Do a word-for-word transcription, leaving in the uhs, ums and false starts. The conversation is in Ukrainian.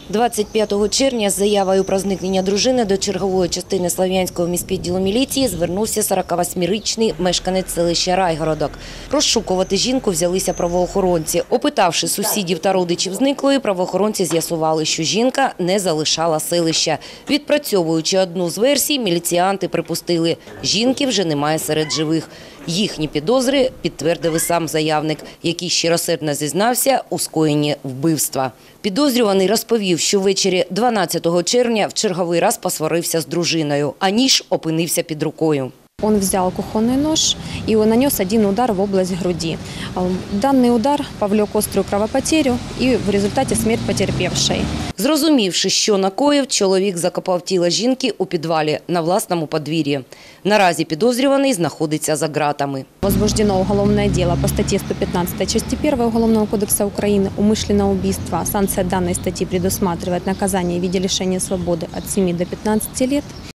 двадцять п'ятого червня з заявою про зникнення дружини до чергової частини Слов'янського міськвідділу міліції звернувся сорокавосьмирічний мешканець селища Райгородок. Розшукувати жінку взялися правоохоронці. Опитавши сусідів та родичів зниклої, правоохоронці з'ясували, що жінка не залишала селища. Відпрацьовуючи одну з версій, міліціянти припустили – жінки вже немає серед живих. Їхні підозри підтвердив і сам заявник, який щиросердно зізнався у скоєнні вбивства. Підозрюваний розповів, що ввечері дванадцятого червня в черговий раз посварився з дружиною, а ніж опинився під рукою. Он взял кухонный нож и нанес один удар в область груди. Данный удар повлек острую кровопотерю и в результате смерть потерпевшей. Зрозумівши, що накоїв, чоловік закопав тіло жінки у підвалі на власному подвір'ї. Наразі підозрюваний знаходиться за ґратами. Возбуждено уголовное дело по статье сто пятнадцать части первой Уголовного кодекса Украины «Умышленное убийство». Санкция данной статьи предусматривает наказание в виде лишения свободы от семи до пятнадцати лет.